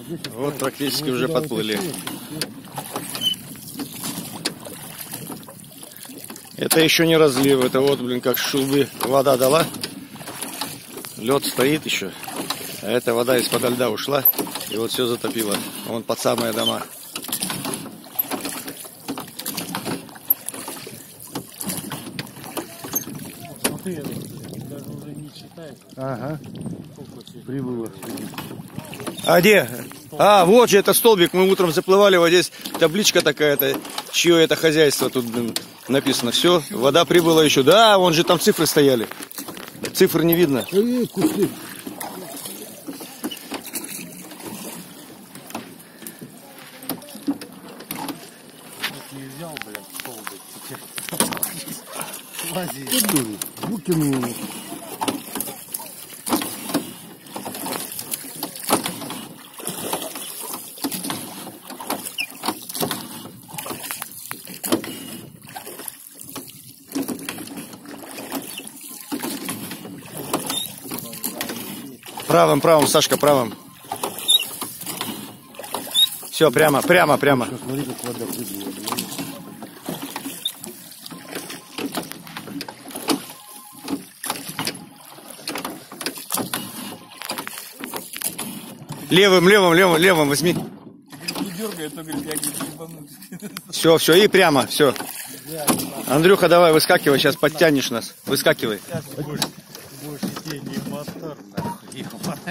Вот практически уже подплыли. Это еще не разлив, это вот, блин, как шубы вода дала. Лед стоит еще. А эта вода из-под льда ушла. И вот все затопило. Вон под самые дома. Смотри, даже уже не читаешь. Ага. Прибыло. А где? А, вот же это столбик. Мы утром заплывали, вот здесь табличка такая-то. Чье это хозяйство тут, блин, написано. Все, вода прибыла еще. Да, вон же там цифры стояли. Цифр не видно. Не взял, блядь, столбик. Выкинул. Правым, правым, Сашка, правым. Все, прямо. Смотри, как вода прибыла. Левым возьми. Не дергай, а то, говорит, я не ебанусь. Все, и прямо, все. Андрюха, давай, выскакивай, сейчас подтянешь нас. Выскакивай. Больше тебе не мотор, нахуй.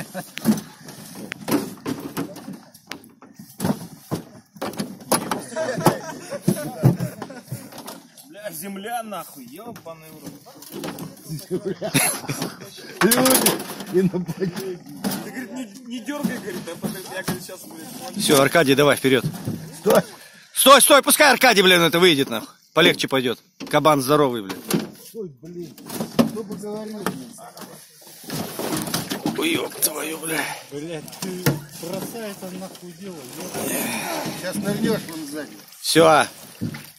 Бля, земля, нахуй, ебаный в рот. И на поде. Ты, говорит, не дергай, говорит, я, говорит, сейчас, блядь, Все, Аркадий, давай, вперед. Стой, пускай Аркадий, блин, это выйдет, нахуй. Полегче пойдет. Кабан здоровый, блин. Ой, блин. Кто бы говорил? Ой, ёб твою, бля. блядь, ты бросай это нахуй дело, Сейчас нырнешь вон сзади. Все.